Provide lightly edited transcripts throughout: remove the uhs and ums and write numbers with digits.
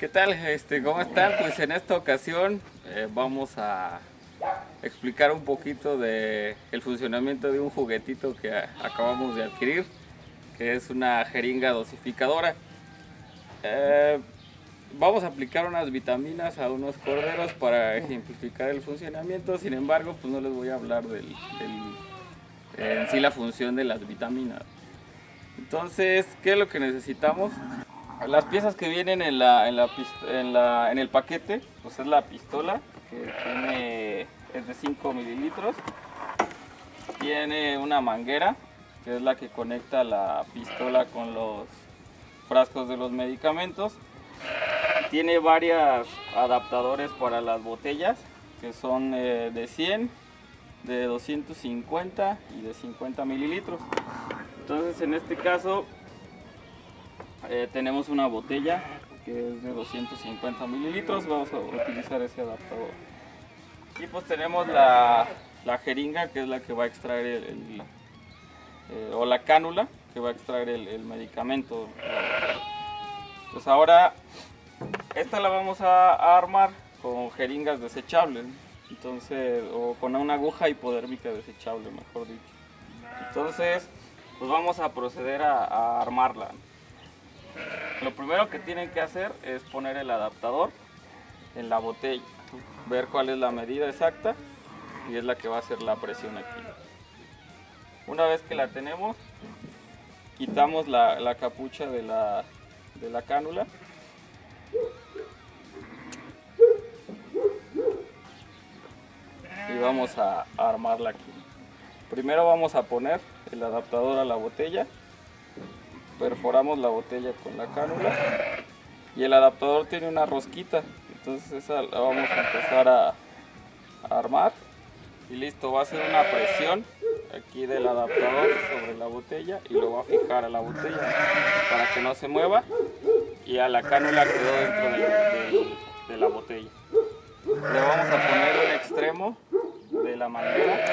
¿Qué tal? ¿Cómo están? Pues en esta ocasión vamos a explicar un poquito de el funcionamiento de un juguetito que acabamos de adquirir, que es una jeringa dosificadora. Vamos a aplicar unas vitaminas a unos corderos para ejemplificar el funcionamiento. Sin embargo, pues no les voy a hablar en sí la función de las vitaminas. Entonces, ¿qué es lo que necesitamos? Las piezas que vienen en el paquete, pues es la pistola, que es de 5 mililitros. Tiene una manguera, que es la que conecta la pistola con los frascos de los medicamentos. Tiene varios adaptadores para las botellas, que son de 100, de 250 y de 50 mililitros. Entonces, en este caso, tenemos una botella que es de 250 mililitros. Vamos a utilizar ese adaptador. Y pues tenemos la jeringa, que es la que va a extraer o la cánula que va a extraer el medicamento. Pues ahora esta la vamos a armar con jeringas desechables, entonces, o con una aguja hipodérmica desechable, mejor dicho. Entonces, pues vamos a proceder a armarla. Lo primero que tienen que hacer es poner el adaptador en la botella, ver cuál es la medida exacta y es la que va a hacer la presión aquí. Una vez que la tenemos, quitamos la capucha de la cánula y vamos a armarla aquí. Primero vamos a poner el adaptador a la botella. Perforamos la botella con la cánula y el adaptador tiene una rosquita, entonces esa la vamos a empezar a armar y listo. Va a hacer una presión aquí del adaptador sobre la botella y lo va a fijar a la botella para que no se mueva, y a la cánula quedó dentro de la botella. Le vamos a poner un extremo de la manguera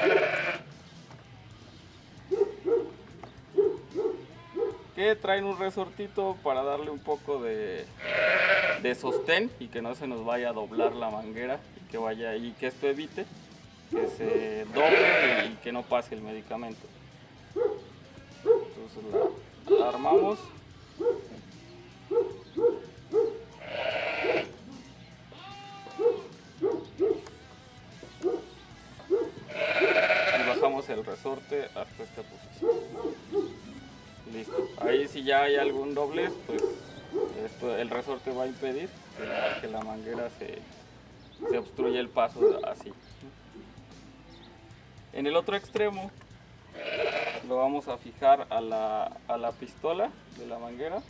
que traen un resortito para darle un poco de sostén y que no se nos vaya a doblar la manguera, y que vaya ahí, que esto evite que se doble y que no pase el medicamento. Entonces la armamos. Y bajamos el resorte hasta esta posición. Listo. Ahí, si ya hay algún doblez, pues el resorte va a impedir que la manguera se obstruya el paso así. En el otro extremo lo vamos a fijar a la pistola de la manguera.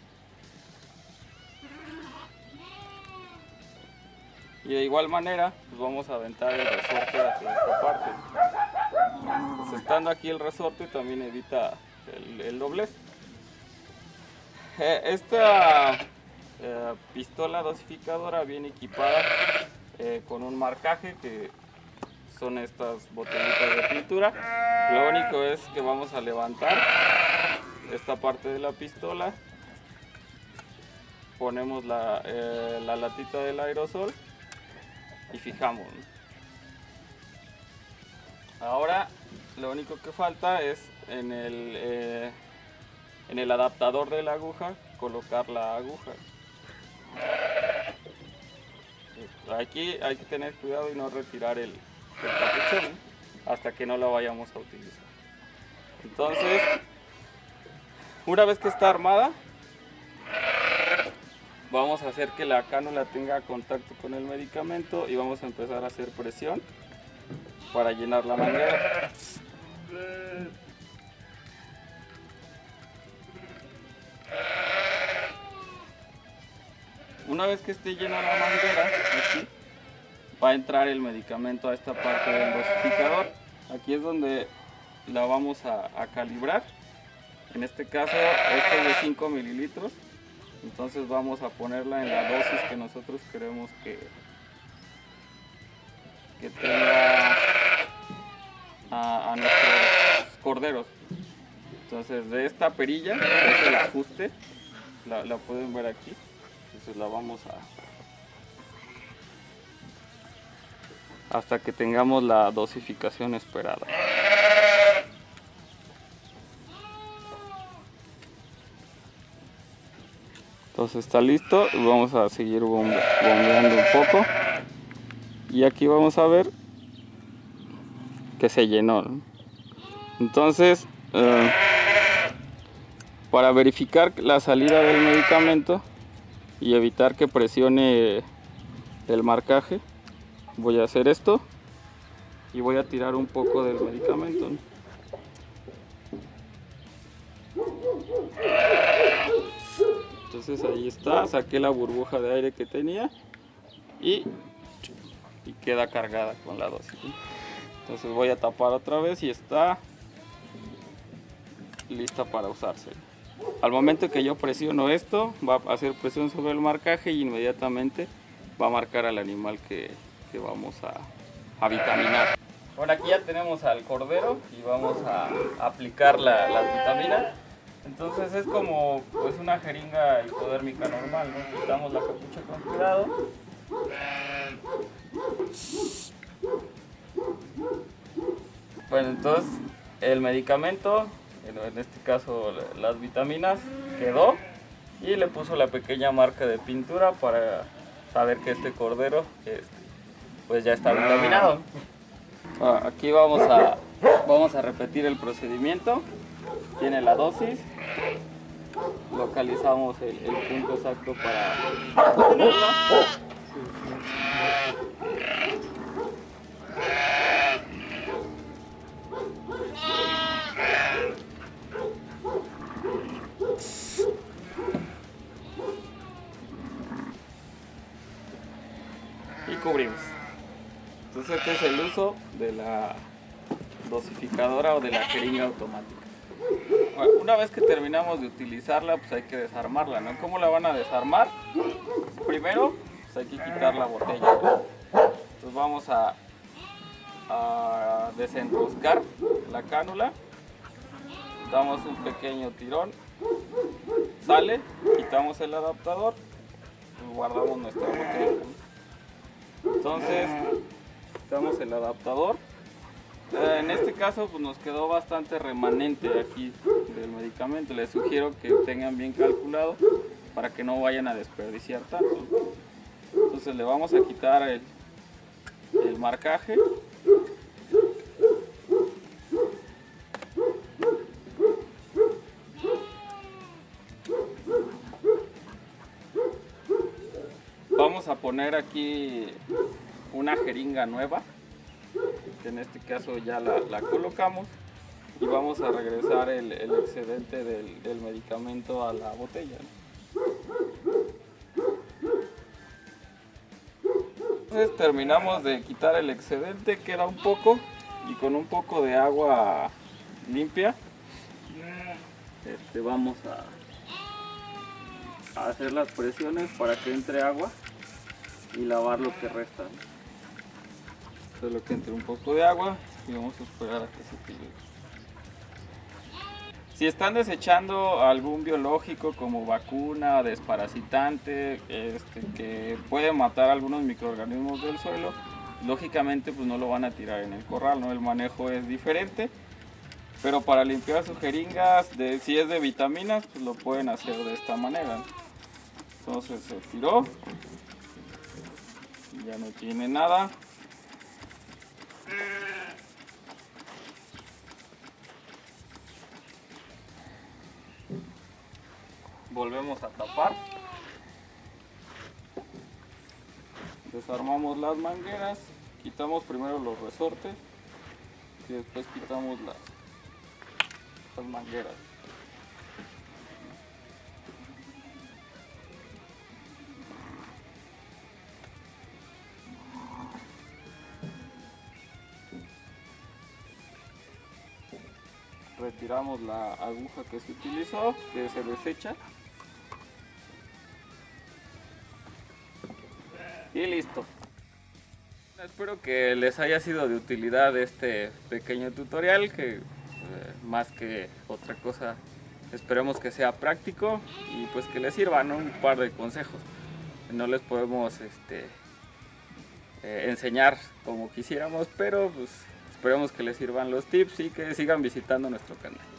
Y de igual manera, pues vamos a aventar el resorte hacia esta parte. Pues estando aquí el resorte también evita el doblez. Esta pistola dosificadora viene equipada con un marcaje, que son estas botellitas de pintura. Lo único es que vamos a levantar esta parte de la pistola, ponemos la latita del aerosol y fijamos. Ahora lo único que falta es en el adaptador de la aguja colocar la aguja. Aquí hay que tener cuidado y no retirar el capuchón hasta que no la vayamos a utilizar. Entonces, una vez que está armada, vamos a hacer que la cánula tenga contacto con el medicamento y vamos a empezar a hacer presión para llenar la manguera. Una vez que esté llena la manguera, aquí va a entrar el medicamento a esta parte del dosificador. Aquí es donde la vamos a calibrar. En este caso, este es de 5 mililitros. Entonces vamos a ponerla en la dosis que nosotros queremos que tenga a nuestros corderos. Entonces, de esta perilla, que es el ajuste, la pueden ver aquí. Entonces la vamos hasta que tengamos la dosificación esperada. Entonces está listo, vamos a seguir bombeando un poco y aquí vamos a ver que se llenó, ¿no? Entonces para verificar la salida del medicamento y evitar que presione el marcaje, voy a hacer esto y voy a tirar un poco del medicamento, ¿no? Entonces ahí está, saqué la burbuja de aire que tenía y queda cargada con la dosis, ¿no? Entonces voy a tapar otra vez y está lista para usarse. Al momento que yo presiono esto, va a hacer presión sobre el marcaje y inmediatamente va a marcar al animal que vamos a vitaminar. Bueno, aquí ya tenemos al cordero y vamos a aplicar las vitaminas. Entonces es como pues una jeringa hipodérmica normal, ¿no? Quitamos la capucha con cuidado. Bueno, entonces el medicamento, en este caso las vitaminas, quedó y le puso la pequeña marca de pintura para saber que este cordero pues ya está vitaminado. Aquí vamos a repetir el procedimiento. Tiene la dosis, localizamos el punto exacto para ponerla. Y cubrimos. Entonces este es el uso de la dosificadora o de la jeringa automática. Bueno, una vez que terminamos de utilizarla, pues hay que desarmarla, ¿no? ¿Cómo la van a desarmar? Primero, pues hay que quitar la botella, ¿no? Entonces vamos a desenroscar la cánula, damos un pequeño tirón, sale, quitamos el adaptador y guardamos nuestra botella, ¿no? Entonces, quitamos el adaptador. En este caso pues nos quedó bastante remanente aquí del medicamento. Les sugiero que tengan bien calculado para que no vayan a desperdiciar tanto. Entonces le vamos a quitar el marcaje. Vamos a poner aquí una jeringa nueva, que en este caso ya la colocamos, y vamos a regresar el excedente del medicamento a la botella, ¿no? Entonces terminamos de quitar el excedente, queda un poco, y con un poco de agua limpia vamos a hacer las presiones para que entre agua y lavar lo que resta, ¿no? Solo que entre un poco de agua y vamos a esperar a que se equilibre. Si están desechando algún biológico como vacuna, desparasitante, que puede matar algunos microorganismos del suelo, lógicamente pues no lo van a tirar en el corral, ¿no? El manejo es diferente, pero para limpiar sus jeringas, si es de vitaminas, pues lo pueden hacer de esta manera, ¿no? Entonces se tiró, ya no tiene nada. Volvemos a tapar, desarmamos las mangueras, quitamos primero los resortes y después quitamos las mangueras. Retiramos la aguja que se utilizó, que se desecha. Y listo. Espero que les haya sido de utilidad este pequeño tutorial, que más que otra cosa esperemos que sea práctico y pues que les sirva, ¿no? Un par de consejos. no les podemos enseñar como quisiéramos, pero pues esperemos que les sirvan los tips y que sigan visitando nuestro canal.